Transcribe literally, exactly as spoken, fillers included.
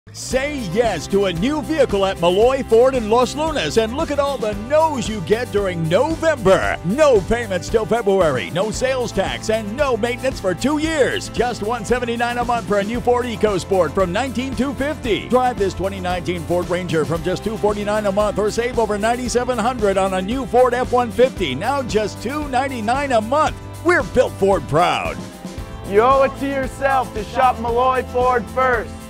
Say yes to a new vehicle at Melloy Ford in Los Lunas and look at all the no's you get during No-vember. No payments till February, no sales tax, and no maintenance for two years. Just one hundred seventy-nine dollars a month for a new Ford EcoSport from nineteen thousand two hundred fifty dollars. Drive this twenty nineteen Ford Ranger from just two hundred forty-nine dollars a month or save over nine thousand seven hundred dollars on a new Ford F one fifty, now just two hundred ninety-nine dollars a month. We're built Ford proud. You owe it to yourself to shop Melloy Ford first.